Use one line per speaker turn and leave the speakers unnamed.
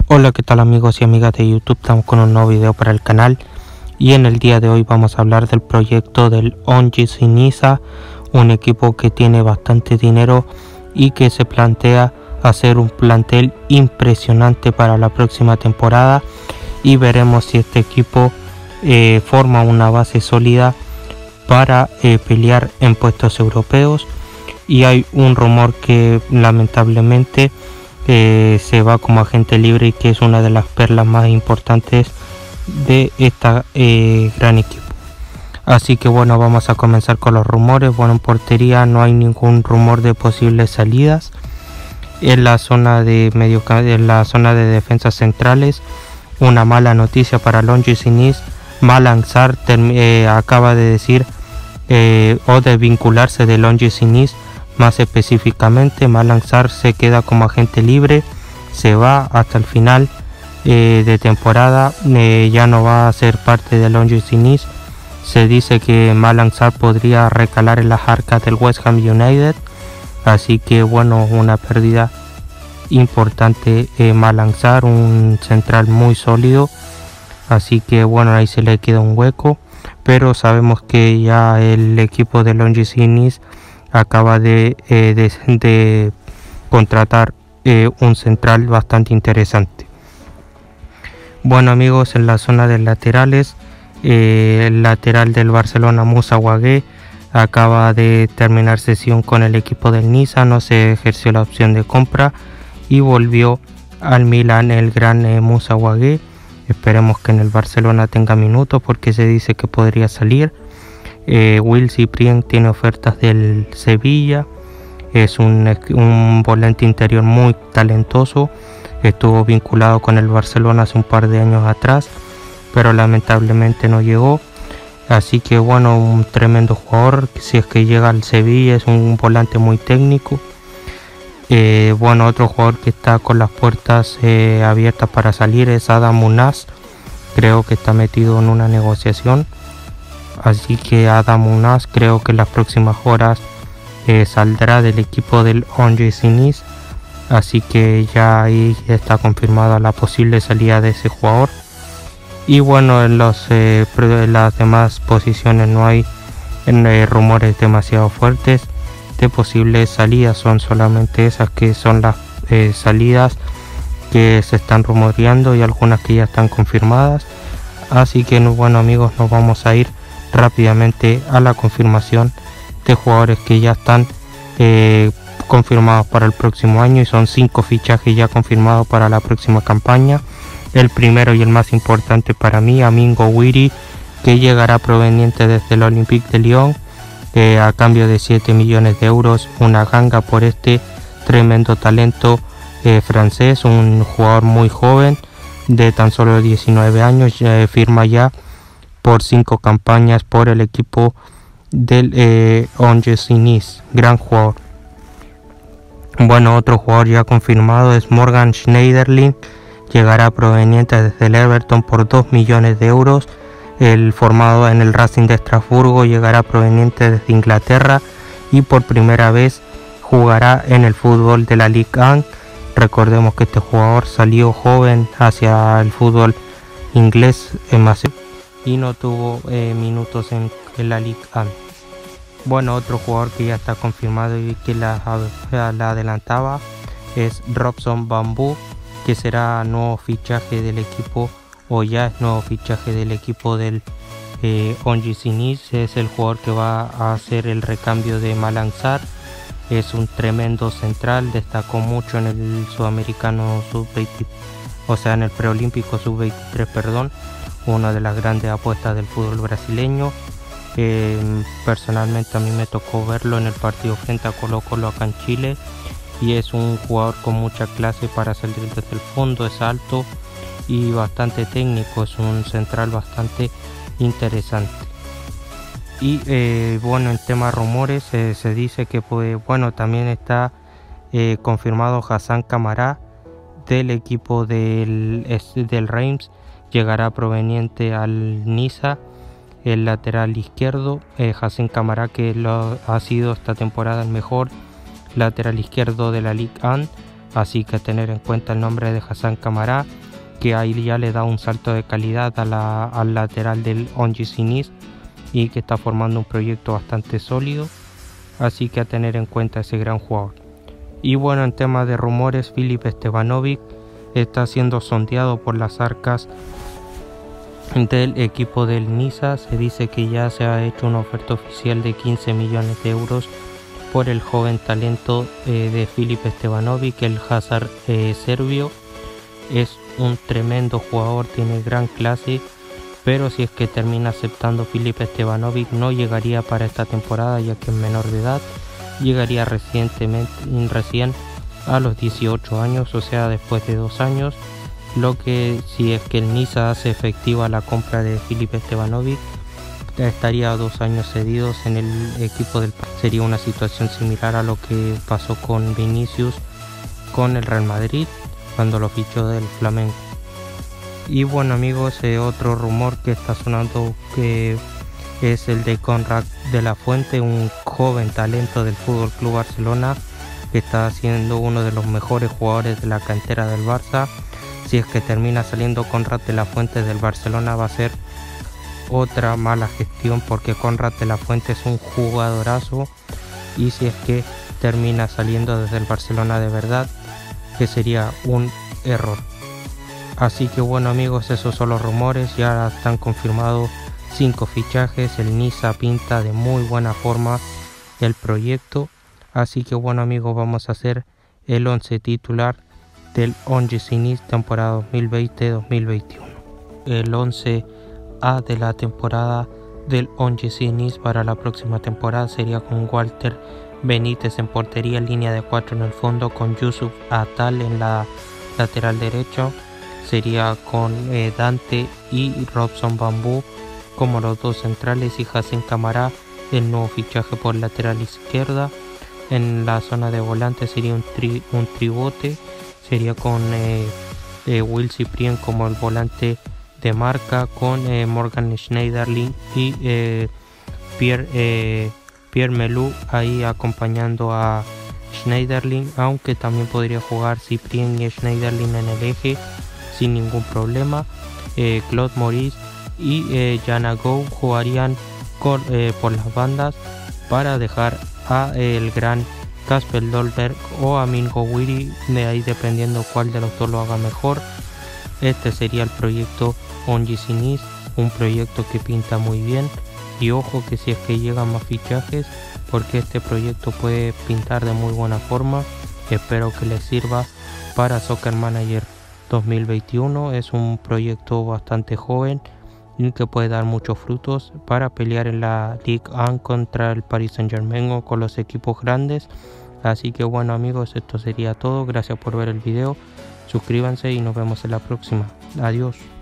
Hola, ¿qué tal amigos y amigas de YouTube? Estamos con un nuevo video para el canal y en el día de hoy vamos a hablar del proyecto del ONGC Niza, un equipo que tiene bastante dinero y que se plantea hacer un plantel impresionante para la próxima temporada, y veremos si este equipo forma una base sólida para pelear en puestos europeos. Y hay un rumor que lamentablemente se va como agente libre y que es una de las perlas más importantes de esta gran equipo. Así que bueno, vamos a comenzar con los rumores. Bueno, en portería no hay ningún rumor de posibles salidas. En la zona de defensas centrales, una mala noticia para ONGC Niza. Malang Sarr acaba de decir o de vincularse del ONGC Niza. Más específicamente, Malang Sarr se queda como agente libre, se va hasta el final de temporada, ya no va a ser parte del ONGC Niza. Se dice que Malang Sarr podría recalar en las arcas del West Ham United, así que bueno, una pérdida importante. Malang Sarr, un central muy sólido, así que bueno, ahí se le queda un hueco, pero sabemos que ya el equipo del ONGC Niza acaba de contratar un central bastante interesante. Bueno amigos, en la zona de laterales, el lateral del Barcelona, Moussa Wagué, acaba de terminar sesión con el equipo del Niza, no se ejerció la opción de compra y volvió al Milan el gran Moussa Wagué. Esperemos que en el Barcelona tenga minutos porque se dice que podría salir. Will Cyprien tiene ofertas del Sevilla, es un volante interior muy talentoso, estuvo vinculado con el Barcelona hace un par de años atrás, pero lamentablemente no llegó. Así que bueno, un tremendo jugador, si es que llega al Sevilla, es un volante muy técnico. Bueno, otro jugador que está con las puertas abiertas para salir es Adam Munas, creo que está metido en una negociación. Así que Adam Munas creo que en las próximas horas saldrá del equipo del ONGC Niza. Así que ya ahí está confirmada la posible salida de ese jugador. Y bueno, en las demás posiciones no hay rumores demasiado fuertes de posibles salidas. Son solamente esas que son las salidas que se están rumoreando y algunas que ya están confirmadas. Así que bueno amigos, nos vamos a ir rápidamente a la confirmación de jugadores que ya están confirmados para el próximo año, y son 5 fichajes ya confirmados para la próxima campaña. El primero y el más importante para mí, Amin Gouiri, que llegará proveniente desde el Olympique de Lyon a cambio de 7 millones de euros, una ganga por este tremendo talento francés, un jugador muy joven de tan solo 19 años, firma ya por 5 campañas por el equipo del ONGC Niza, gran jugador. Bueno, otro jugador ya confirmado es Morgan Schneiderlin, llegará proveniente desde el Everton por 2 millones de euros. El formado en el Racing de Estrasburgo, llegará proveniente desde Inglaterra y por primera vez jugará en el fútbol de la Ligue 1. Recordemos que este jugador salió joven hacia el fútbol inglés y no tuvo minutos en la Ligue 1. Bueno, otro jugador que ya está confirmado y que la adelantaba es Robson Bamboo, que será nuevo fichaje del equipo, o ya es nuevo fichaje del equipo del ONGC Niza. Es el jugador que va a hacer el recambio de Malang Sarr. Es un tremendo central, destacó mucho en el sudamericano sub-20, o sea en el preolímpico sub-23, perdón, una de las grandes apuestas del fútbol brasileño. Personalmente a mí me tocó verlo en el partido frente a Colo-Colo acá en Chile, y es un jugador con mucha clase para salir desde el fondo, es alto y bastante técnico, es un central bastante interesante. Y bueno, en tema rumores se dice que bueno, también está confirmado Hassan Camara del equipo del Reims, llegará proveniente al Niza, el lateral izquierdo. Hassan Camara, que ha sido esta temporada el mejor lateral izquierdo de la Ligue 1, así que tener en cuenta el nombre de Hassan Camara, que ahí ya le da un salto de calidad al lateral del OGC Nice y que está formando un proyecto bastante sólido, así que a tener en cuenta ese gran jugador. Y bueno, en tema de rumores, Filip Stevanovic está siendo sondeado por las arcas del equipo del Niza. Se dice que ya se ha hecho una oferta oficial de 15 millones de euros por el joven talento de Filip Stevanovic, el Hazard serbio. Es un tremendo jugador, tiene gran clase, pero si es que termina aceptando Filip Stevanovic no llegaría para esta temporada, ya que es menor de edad, llegaría recién a los 18 años, o sea después de 2 años, lo que si es que el Niza hace efectiva la compra de Filip Stevanovic, estaría 2 años cedidos en el equipo del país. Sería una situación similar a lo que pasó con Vinicius con el Real Madrid cuando lo fichó del Flamengo. Y bueno amigos, otro rumor que está sonando que es el de Konrad de la Fuente, un joven talento del FC Barcelona que está siendo uno de los mejores jugadores de la cantera del Barça. Si es que termina saliendo Konrad de la Fuente del Barcelona, va a ser otra mala gestión, porque Konrad de la Fuente es un jugadorazo, y si es que termina saliendo desde el Barcelona de verdad, que sería un error. Así que bueno amigos, esos son los rumores, ya están confirmados 5 fichajes, el Niza pinta de muy buena forma el proyecto, así que bueno amigos, vamos a hacer el 11 titular del OGC Nice temporada 2020-2021. El 11 A de la temporada del OGC Nice para la próxima temporada sería con Walter Benítez en portería, línea de 4 en el fondo, con Yusuf Atal en la lateral derecho, sería con Dante y Robson Bambú como los dos centrales, y Hassan Camara, el nuevo fichaje por lateral izquierda. En la zona de volante sería un tribote, sería con Will Cyprien como el volante de marca, con Morgan Schneiderlin y Pierre Melou ahí acompañando a Schneiderlin, aunque también podría jugar Cyprien y Schneiderlin en el eje sin ningún problema. Claude Maurice y Yana Go jugarían por las bandas para dejar a el gran Kasper Dolberg o a Mingo Wiri, de ahí dependiendo cuál de los dos lo haga mejor. Este sería el proyecto OGC Nice, un proyecto que pinta muy bien, y ojo que si es que llegan más fichajes, porque este proyecto puede pintar de muy buena forma. Espero que les sirva para Soccer Manager 2021. Es un proyecto bastante joven y que puede dar muchos frutos para pelear en la Ligue 1 contra el Paris Saint-Germain o con los equipos grandes. Así que bueno amigos, esto sería todo. Gracias por ver el video, suscríbanse y nos vemos en la próxima. Adiós.